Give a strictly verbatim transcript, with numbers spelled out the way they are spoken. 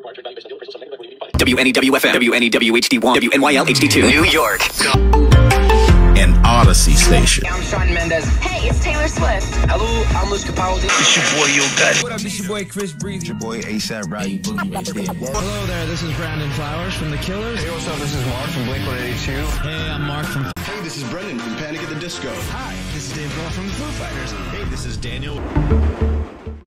W N E W F M, W N E W H D one, W N Y L H D two, New York. An Odyssey station. I'm Shawn Mendes. Hey, it's Taylor Swift. Hello, I'm Luis Capaldi. It's your boy Yo Gotti. What up, this your boy Chris Breezy. It's your boy ASAP Rocky Boogie right there. Hello there, this is Brandon Flowers from The Killers. Hey, what's up? This is Mark from Blink one eighty-two. Hey, I'm Mark from... Hey, this is Brendan from Panic at the Disco. Hi, this is Dave Grohl from The Foo Fighters. Hey, this is Daniel.